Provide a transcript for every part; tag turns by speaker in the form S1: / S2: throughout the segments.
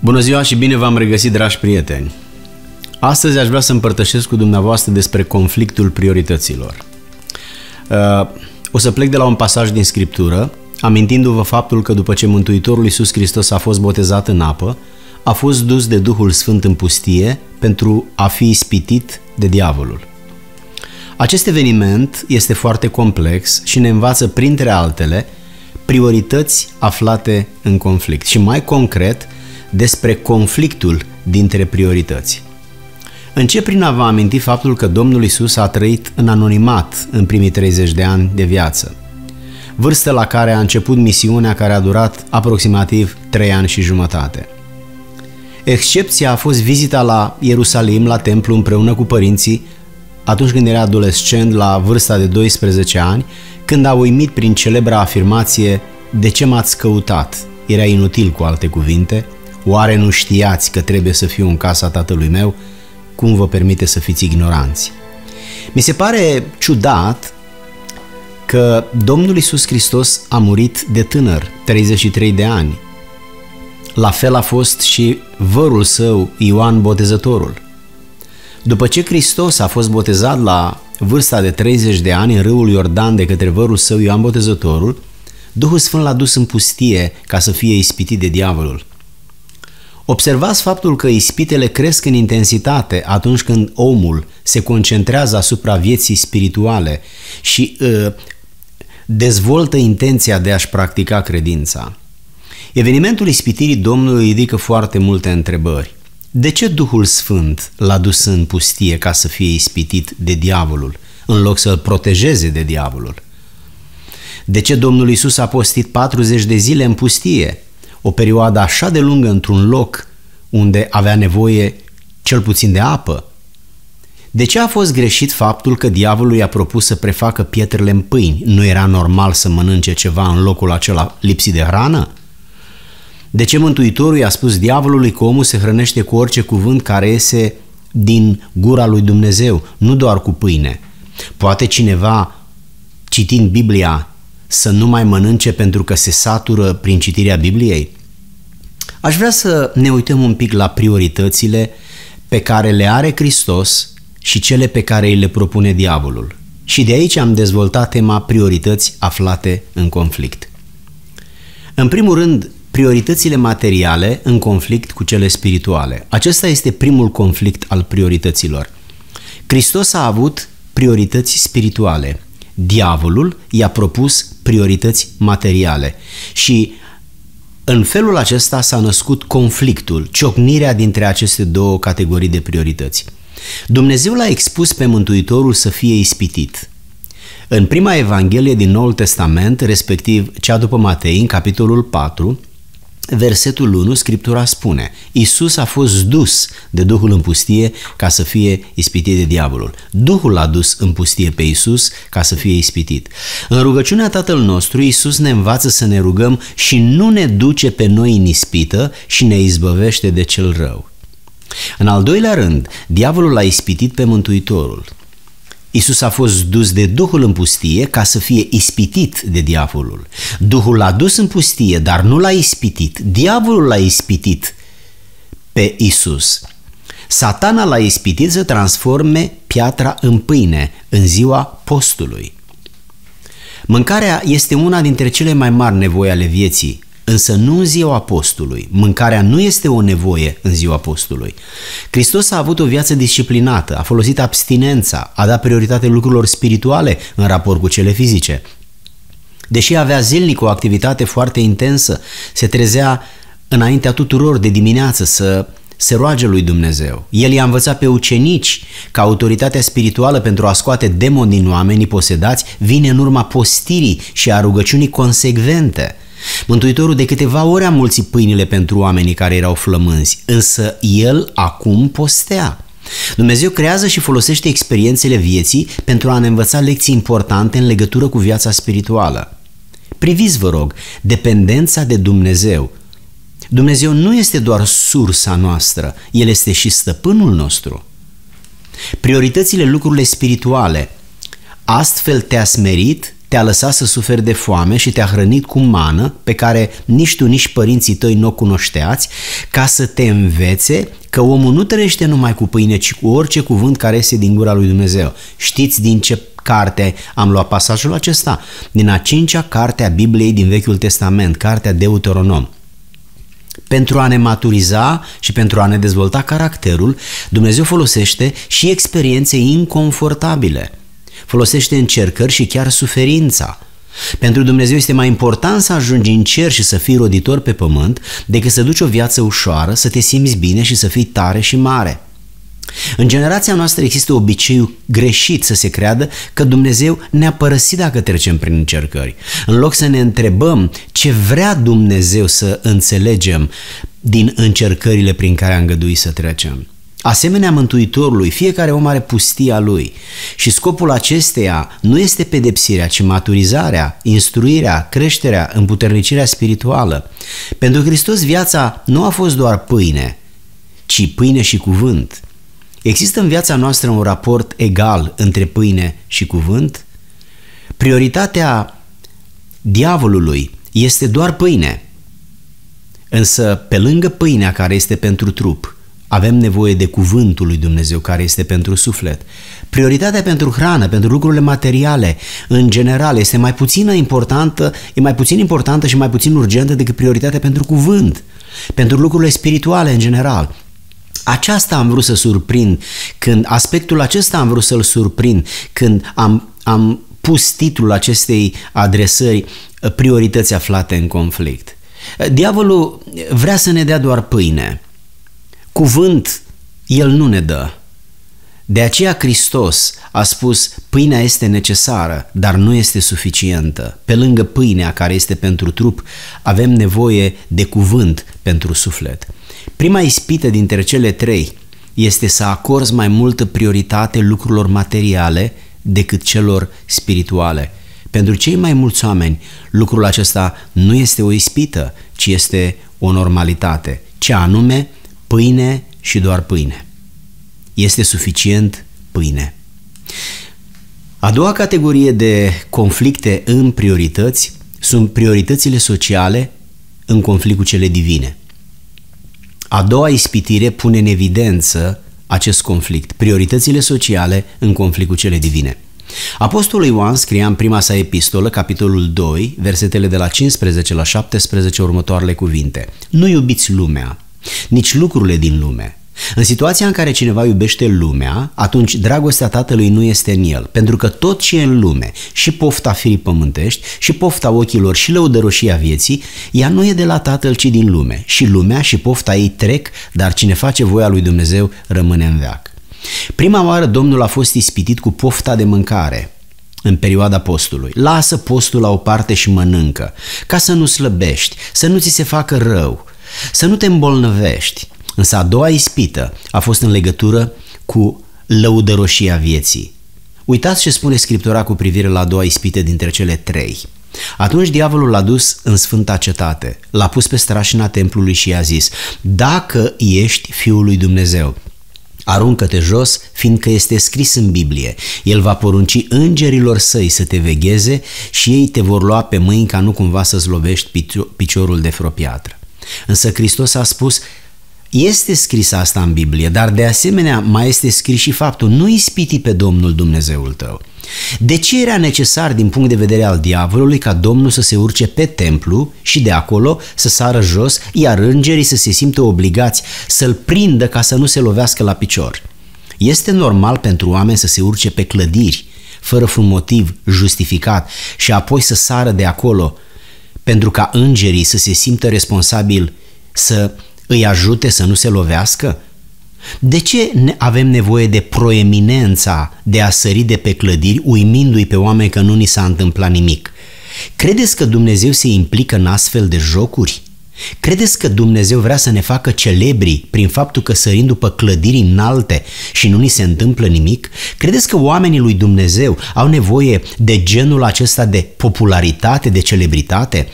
S1: Bună ziua și bine v-am regăsit, dragi prieteni! Astăzi aș vrea să împărtășesc cu dumneavoastră despre conflictul priorităților. O să plec de la un pasaj din Scriptură, amintindu-vă faptul că după ce Mântuitorul Iisus Hristos a fost botezat în apă, a fost dus de Duhul Sfânt în pustie pentru a fi ispitit de diavolul. Acest eveniment este foarte complex și ne învață, printre altele, priorități aflate în conflict și, mai concret, despre conflictul dintre priorități. Încep prin a vă aminti faptul că Domnul Iisus a trăit în anonimat în primii 30 de ani de viață, vârstă la care a început misiunea care a durat aproximativ 3 ani și jumătate. Excepția a fost vizita la Ierusalim, la templu, împreună cu părinții, atunci când era adolescent, la vârsta de 12 ani, când a uimit prin celebra afirmație: "De ce m-ați căutat?" Era inutil, cu alte cuvinte: "Oare nu știați că trebuie să fiu în casa tatălui meu? Cum vă permite să fiți ignoranți?" Mi se pare ciudat că Domnul Iisus Hristos a murit de tânăr, 33 de ani. La fel a fost și vărul său, Ioan Botezătorul. După ce Hristos a fost botezat la vârsta de 30 de ani în râul Iordan de către vărul său, Ioan Botezătorul, Duhul Sfânt l-a dus în pustie ca să fie ispitit de diavolul. Observați faptul că ispitele cresc în intensitate atunci când omul se concentrează asupra vieții spirituale și dezvoltă intenția de a-și practica credința. Evenimentul ispitirii Domnului ridică foarte multe întrebări. De ce Duhul Sfânt l-a dus în pustie ca să fie ispitit de diavolul, în loc să-l protejeze de diavolul? De ce Domnul Iisus a postit 40 de zile în pustie, o perioadă așa de lungă într-un loc unde avea nevoie cel puțin de apă? De ce a fost greșit faptul că diavolul i-a propus să prefacă pietrele în pâini? Nu era normal să mănânce ceva în locul acela lipsit de hrană? De ce Mântuitorul i-a spus diavolului că omul se hrănește cu orice cuvânt care iese din gura lui Dumnezeu, nu doar cu pâine? Poate cineva, citind Biblia, să nu mai mănânce pentru că se satură prin citirea Bibliei? Aș vrea să ne uităm un pic la prioritățile pe care le are Hristos și cele pe care îi le propune diavolul. Și de aici am dezvoltat tema priorități aflate în conflict. În primul rând, prioritățile materiale în conflict cu cele spirituale. Acesta este primul conflict al priorităților. Hristos a avut priorități spirituale. Diavolul i-a propus priorități materiale și în felul acesta s-a născut conflictul, ciocnirea dintre aceste două categorii de priorități. Dumnezeu l-a expus pe Mântuitorul să fie ispitit. În prima Evanghelie din Noul Testament, respectiv cea după Matei, în capitolul 4, versetul 1, Scriptura spune: Iisus a fost dus de Duhul în pustie ca să fie ispitit de diavolul. Duhul l-a dus în pustie pe Iisus ca să fie ispitit. În rugăciunea Tatăl nostru, Iisus ne învață să ne rugăm: și nu ne duce pe noi în ispită și ne izbăvește de cel rău. În al doilea rând, diavolul l-a ispitit pe Mântuitorul. Iisus a fost dus de Duhul în pustie ca să fie ispitit de diavolul. Duhul l-a dus în pustie, dar nu l-a ispitit. Diavolul l-a ispitit pe Iisus. Satana l-a ispitit să transforme piatra în pâine în ziua postului. Mâncarea este una dintre cele mai mari nevoi ale vieții, însă nu în ziua postului. Mâncarea nu este o nevoie în ziua postului. Hristos a avut o viață disciplinată, a folosit abstinența, a dat prioritate lucrurilor spirituale în raport cu cele fizice. Deși avea zilnic o activitate foarte intensă, se trezea înaintea tuturor de dimineață să se roage lui Dumnezeu. El i-a învățat pe ucenici că autoritatea spirituală pentru a scoate demoni din oamenii posedați vine în urma postirii și a rugăciunii consecvente. Mântuitorul de câteva ori a mulțit pâinile pentru oamenii care erau flămânzi, însă el acum postea. Dumnezeu creează și folosește experiențele vieții pentru a ne învăța lecții importante în legătură cu viața spirituală. Priviți, vă rog, dependența de Dumnezeu. Dumnezeu nu este doar sursa noastră, El este și stăpânul nostru. Prioritățile, lucrurile spirituale. Astfel te-a smerit, te-a lăsat să suferi de foame și te-a hrănit cu mană pe care nici tu, nici părinții tăi nu o cunoșteați, ca să te învețe că omul nu trăiește numai cu pâine, ci cu orice cuvânt care iese din gura lui Dumnezeu. Știți din ce carte am luat pasajul acesta? Din a 5-a carte a Bibliei din Vechiul Testament, cartea Deuteronom. Pentru a ne maturiza și pentru a ne dezvolta caracterul, Dumnezeu folosește și experiențe inconfortabile. Folosește încercări și chiar suferința. Pentru Dumnezeu este mai important să ajungi în cer și să fii roditor pe pământ decât să duci o viață ușoară, să te simți bine și să fii tare și mare. În generația noastră există obiceiul greșit să se creadă că Dumnezeu ne-a părăsit dacă trecem prin încercări. În loc să ne întrebăm ce vrea Dumnezeu să înțelegem din încercările prin care a îngăduit să trecem. Asemenea Mântuitorului, fiecare om are pustia lui și scopul acesteia nu este pedepsirea, ci maturizarea, instruirea, creșterea, împuternicirea spirituală. Pentru Hristos viața nu a fost doar pâine, ci pâine și cuvânt. Există în viața noastră un raport egal între pâine și cuvânt? Prioritatea diavolului este doar pâine, însă pe lângă pâinea care este pentru trup, avem nevoie de cuvântul lui Dumnezeu care este pentru suflet. Prioritatea pentru hrană, pentru lucrurile materiale, în general, este mai puțin importantă și mai puțin urgentă decât prioritatea pentru cuvânt, pentru lucrurile spirituale în general. Aspectul acesta am vrut să-l surprind când am pus titlul acestei adresări priorități aflate în conflict. Diavolul vrea să ne dea doar pâine. Cuvânt el nu ne dă. De aceea Hristos a spus, pâinea este necesară, dar nu este suficientă. Pe lângă pâinea care este pentru trup, avem nevoie de cuvânt pentru suflet. Prima ispită dintre cele trei este să acorzi mai multă prioritate lucrurilor materiale decât celor spirituale. Pentru cei mai mulți oameni, lucrul acesta nu este o ispită, ci este o normalitate. Ce anume? Pâine și doar pâine. Este suficient pâine. A doua categorie de conflicte în priorități sunt prioritățile sociale în conflict cu cele divine. A doua ispitire pune în evidență acest conflict, prioritățile sociale în conflict cu cele divine. Apostolul Ioan scria în prima sa epistolă, capitolul 2, versetele de la 15 la 17, următoarele cuvinte: nu iubiți lumea, nici lucrurile din lume. În situația în care cineva iubește lumea, atunci dragostea Tatălui nu este în el, pentru că tot ce e în lume, și pofta firii pământești, și pofta ochilor, și lăudăroșia vieții, ea nu e de la Tatăl, ci din lume. Și lumea și pofta ei trec, dar cine face voia lui Dumnezeu rămâne în veac. Prima oară Domnul a fost ispitit cu pofta de mâncare în perioada postului. Lasă postul la o parte și mănâncă, ca să nu slăbești, să nu ți se facă rău, să nu te îmbolnăvești. Însă a doua ispită a fost în legătură cu lăudăroșia vieții. Uitați ce spune Scriptura cu privire la a doua ispită dintre cele trei. Atunci diavolul l-a dus în sfânta cetate, l-a pus pe strașina templului și i-a zis: dacă ești Fiul lui Dumnezeu, aruncă-te jos, fiindcă este scris în Biblie, El va porunci îngerilor săi să te vegheze și ei te vor lua pe mâini ca nu cumva să-ți lovești piciorul de vreo piatră. Însă Hristos a spus: este scris asta în Biblie, dar de asemenea mai este scris și faptul: nu ispiti pe Domnul Dumnezeul tău. De ce era necesar din punct de vedere al diavolului ca Domnul să se urce pe templu și de acolo să sară jos, iar îngerii să se simtă obligați să-l prindă ca să nu se lovească la picior? Este normal pentru oameni să se urce pe clădiri fără un motiv justificat și apoi să sară de acolo pentru ca îngerii să se simtă responsabili să îi ajute să nu se lovească? De ce avem nevoie de proeminența de a sări de pe clădiri, uimindu-i pe oameni că nu ni s-a întâmplat nimic? Credeți că Dumnezeu se implică în astfel de jocuri? Credeți că Dumnezeu vrea să ne facă celebri prin faptul că sărim după clădiri înalte și nu ni se întâmplă nimic? Credeți că oamenii lui Dumnezeu au nevoie de genul acesta de popularitate, de celebritate?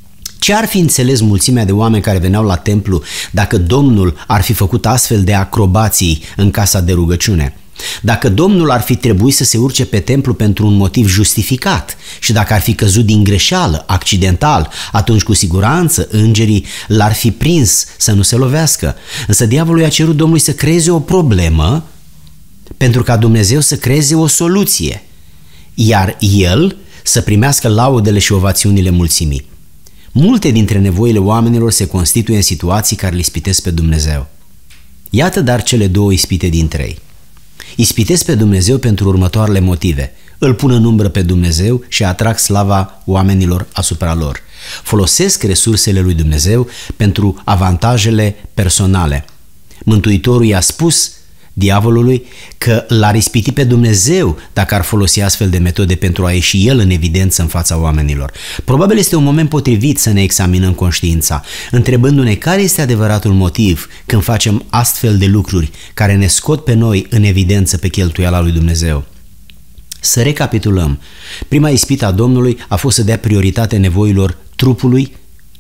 S1: Ce ar fi înțeles mulțimea de oameni care veneau la templu dacă Domnul ar fi făcut astfel de acrobații în casa de rugăciune? Dacă Domnul ar fi trebuit să se urce pe templu pentru un motiv justificat și dacă ar fi căzut din greșeală, accidental, atunci cu siguranță îngerii l-ar fi prins să nu se lovească. Însă diavolul i-a cerut Domnului să creeze o problemă pentru ca Dumnezeu să creeze o soluție, iar el să primească laudele și ovațiunile mulțimii. Multe dintre nevoile oamenilor se constituie în situații care îl ispitesc pe Dumnezeu. Iată dar cele două ispite din trei. Ispitesc pe Dumnezeu pentru următoarele motive. Îl pun în umbră pe Dumnezeu și atrag slava oamenilor asupra lor. Folosesc resursele lui Dumnezeu pentru avantajele personale. Mântuitorul i-a spus diavolului că l-ar ispiti pe Dumnezeu dacă ar folosi astfel de metode pentru a ieși el în evidență în fața oamenilor. Probabil este un moment potrivit să ne examinăm conștiința, întrebându-ne care este adevăratul motiv când facem astfel de lucruri care ne scot pe noi în evidență pe cheltuiala lui Dumnezeu. Să recapitulăm. Prima ispită a Domnului a fost să dea prioritate nevoilor trupului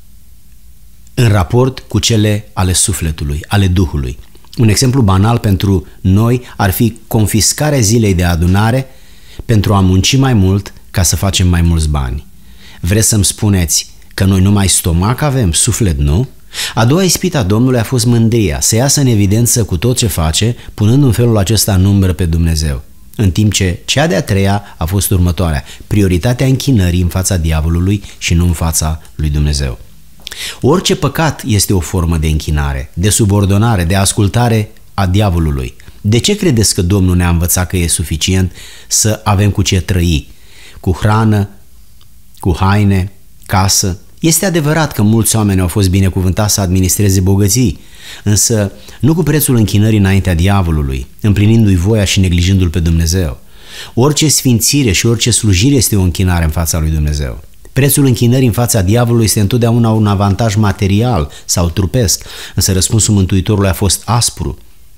S1: în raport cu cele ale sufletului, ale Duhului. Un exemplu banal pentru noi ar fi confiscarea zilei de adunare pentru a munci mai mult ca să facem mai mulți bani. Vreți să-mi spuneți că noi numai stomac avem, suflet nu? A doua ispită a Domnului a fost mândria, să iasă în evidență cu tot ce face, punând în felul acesta în umbră pe Dumnezeu. În timp ce cea de-a treia a fost următoarea, prioritatea închinării în fața diavolului și nu în fața lui Dumnezeu. Orice păcat este o formă de închinare, de subordonare, de ascultare a diavolului. De ce credeți că Domnul ne-a învățat că e suficient să avem cu ce trăi? Cu hrană, cu haine, casă? Este adevărat că mulți oameni au fost binecuvântați să administreze bogății, însă nu cu prețul închinării înaintea diavolului, împlinindu-i voia și neglijându-l pe Dumnezeu. Orice sfințire și orice slujire este o închinare în fața lui Dumnezeu. Prețul închinării în fața diavolului este întotdeauna un avantaj material sau trupesc, însă răspunsul Mântuitorului a fost aspru,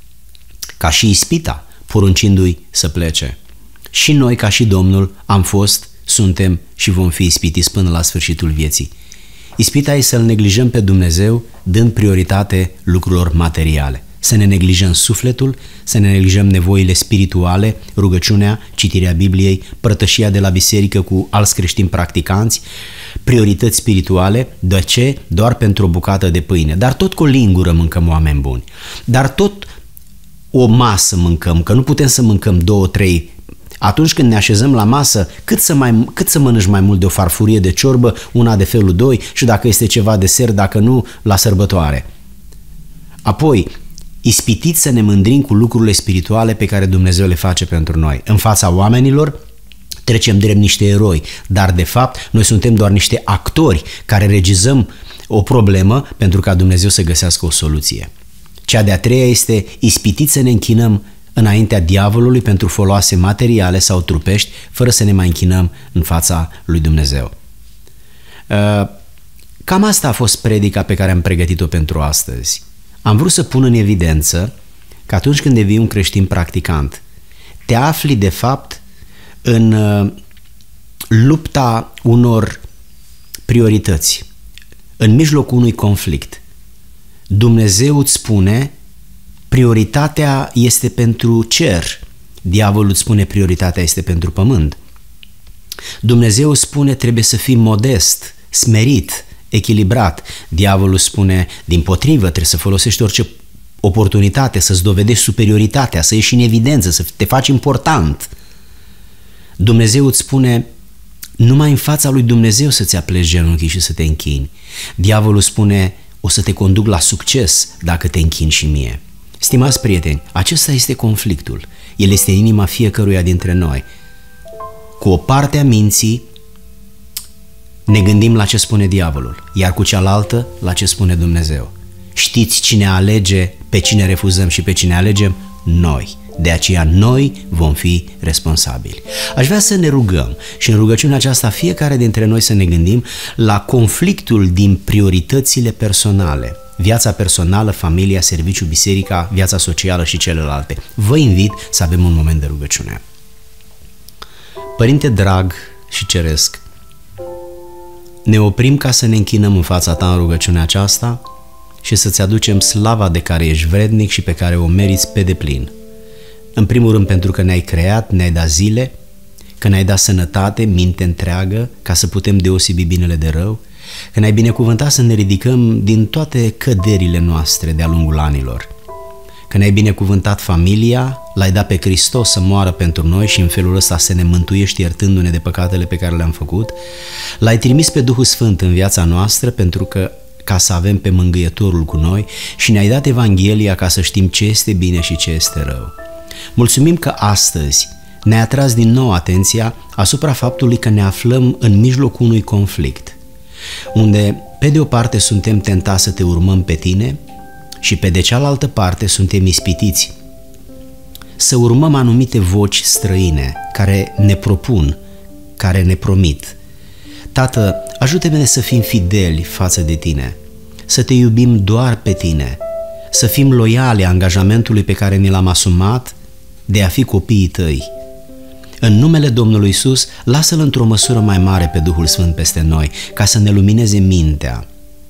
S1: ca și ispita, poruncindu-i să plece. Și noi, ca și Domnul, am fost, suntem și vom fi ispitiți până la sfârșitul vieții. Ispita e să-L neglijăm pe Dumnezeu, dând prioritate lucrurilor materiale. Să ne neglijăm sufletul, să ne neglijăm nevoile spirituale, rugăciunea, citirea Bibliei, părtășia de la biserică cu alți creștini practicanți, priorități spirituale. De ce? Doar pentru o bucată de pâine. Dar tot cu o lingură mâncăm, oameni buni. Dar tot o masă mâncăm, că nu putem să mâncăm 2-3. Atunci când ne așezăm la masă, cât să mănânci mai mult de o farfurie de ciorbă, una de felul 2 și dacă este ceva desert, dacă nu, la sărbătoare. Apoi, ispitiți să ne mândrim cu lucrurile spirituale pe care Dumnezeu le face pentru noi. În fața oamenilor trecem drept niște eroi, dar de fapt noi suntem doar niște actori care regizăm o problemă pentru ca Dumnezeu să găsească o soluție. Cea de-a treia este ispitiți să ne închinăm înaintea diavolului pentru foloase materiale sau trupești, fără să ne mai închinăm în fața lui Dumnezeu. Cam asta a fost predica pe care am pregătit-o pentru astăzi. Am vrut să pun în evidență că atunci când devii un creștin practicant, te afli de fapt în lupta unor priorități, în mijlocul unui conflict. Dumnezeu îți spune prioritatea este pentru cer, diavolul îți spune prioritatea este pentru pământ. Dumnezeu îți spune trebuie să fii modest, smerit, echilibrat. Diavolul spune dimpotrivă, trebuie să folosești orice oportunitate, să-ți dovedești superioritatea, să ieși în evidență, să te faci important. Dumnezeu îți spune numai în fața lui Dumnezeu să-ți apleci genunchii și să te închini. Diavolul spune o să te conduc la succes dacă te închini și mie. Stimați prieteni, acesta este conflictul. El este inima fiecăruia dintre noi. Cu o parte a minții ne gândim la ce spune diavolul, iar cu cealaltă la ce spune Dumnezeu. Știți cine alege, pe cine refuzăm și pe cine alegem? Noi. De aceea noi vom fi responsabili. Aș vrea să ne rugăm și în rugăciunea aceasta fiecare dintre noi să ne gândim la conflictul din prioritățile personale. Viața personală, familia, serviciul, biserica, viața socială și celelalte. Vă invit să avem un moment de rugăciune. Părinte drag și ceresc, ne oprim ca să ne închinăm în fața ta în rugăciunea aceasta și să-ți aducem slava de care ești vrednic și pe care o meriți pe deplin. În primul rând pentru că ne-ai creat, ne-ai dat zile, că ne-ai dat sănătate, minte întreagă, ca să putem deosebi binele de rău, că ne-ai binecuvântat să ne ridicăm din toate căderile noastre de-a lungul anilor, că ne-ai binecuvântat familia, l-ai dat pe Hristos să moară pentru noi și în felul ăsta să ne mântuiești iertându-ne de păcatele pe care le-am făcut, l-ai trimis pe Duhul Sfânt în viața noastră pentru că ca să avem pe Mângâietorul cu noi și ne-ai dat Evanghelia ca să știm ce este bine și ce este rău. Mulțumim că astăzi ne-ai atras din nou atenția asupra faptului că ne aflăm în mijlocul unui conflict, unde pe de o parte suntem tentați să te urmăm pe tine și pe de cealaltă parte suntem ispitiți să urmăm anumite voci străine care ne propun, care ne promit. Tată, ajută-ne să fim fideli față de tine, să te iubim doar pe tine, să fim loiali angajamentului pe care ni l-am asumat de a fi copiii tăi. În numele Domnului Iisus, lasă-L într-o măsură mai mare pe Duhul Sfânt peste noi, ca să ne lumineze mintea,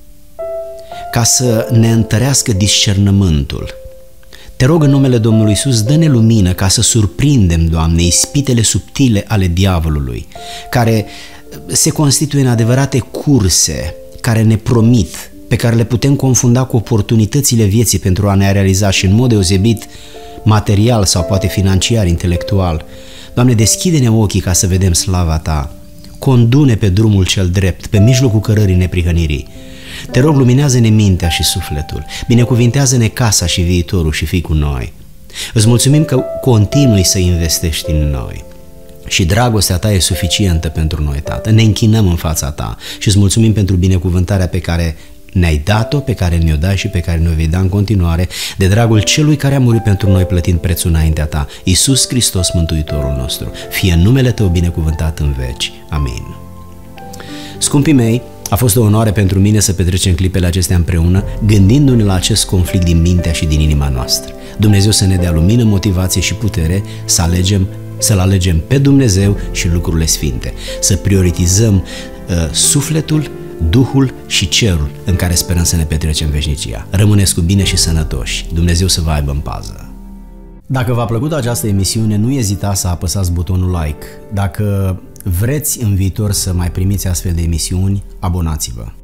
S1: ca să ne întărească discernământul. Te rog în numele Domnului Iisus, dă-ne lumină ca să surprindem, Doamne, ispitele subtile ale diavolului, care se constituie în adevărate curse, care ne promit, pe care le putem confunda cu oportunitățile vieții pentru a ne realiza și în mod deosebit material sau poate financiar, intelectual. Doamne, deschide-ne ochii ca să vedem slava Ta, condu-ne pe drumul cel drept, pe mijlocul cărării neprihănirii. Te rog, luminează-ne mintea și sufletul, binecuvintează-ne casa și viitorul și fii cu noi. Îți mulțumim că continui să investești în noi și dragostea Ta e suficientă pentru noi, Tată. Ne închinăm în fața Ta și îți mulțumim pentru binecuvântarea pe care ne-ai dat-o, pe care ne-o dai și pe care ne-o vei da în continuare, de dragul Celui care a murit pentru noi plătind prețul înaintea Ta, Iisus Hristos, Mântuitorul nostru. Fie numele Tău binecuvântat în veci. Amin. Scumpii mei, a fost o onoare pentru mine să petrecem clipele acestea împreună, gândindu-ne la acest conflict din mintea și din inima noastră. Dumnezeu să ne dea lumină, motivație și putere să-L alegem pe Dumnezeu și lucrurile sfinte, să prioritizăm sufletul, Duhul și cerul în care sperăm să ne petrecem veșnicia. Rămâneți cu bine și sănătoși. Dumnezeu să vă aibă în pază. Dacă v-a plăcut această emisiune, nu ezitați să apăsați butonul like. Dacă vreți în viitor să mai primiți astfel de emisiuni, abonați-vă.